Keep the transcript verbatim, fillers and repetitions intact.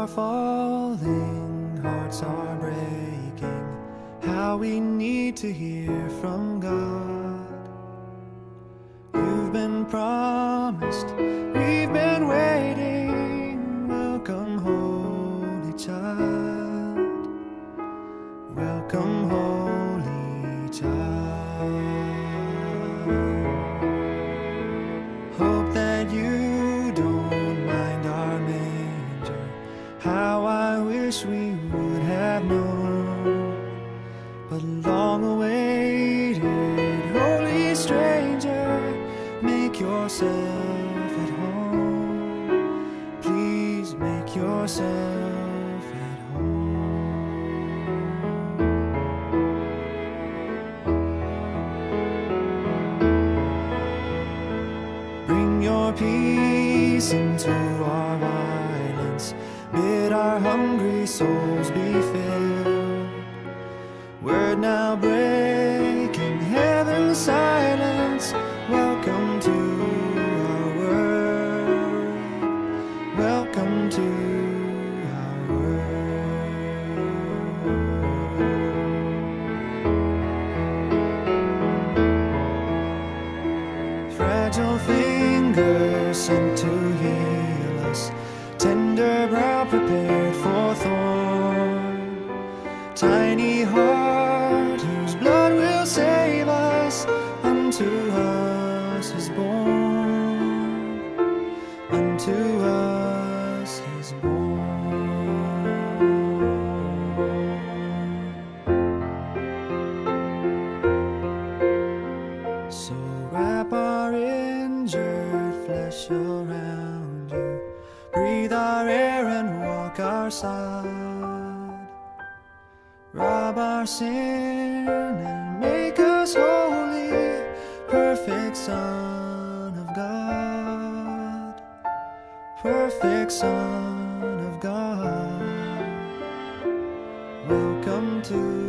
are falling, hearts are breaking, how we need to hear from God. You've been promised, we've been waiting. Welcome, Holy Child. Welcome, Holy Child. Hope that you don't mind our manger. How I wish we would have known, but long awaited, holy stranger, make yourself at home. Please make yourself at home. Bring your peace into our violence. Bid our hungry souls be filled. Word now breaking heaven's silence. Welcome to our world. Welcome to our world. Fragile fingers sent to heal us, tender brow prepared for thorn, tiny heart whose blood will save us. Unto us is born, unto us is born. So wrap our injured flesh around you, breathe our air and walk our side. Rob our sin and make us holy, perfect Son of God, perfect Son of God. Welcome to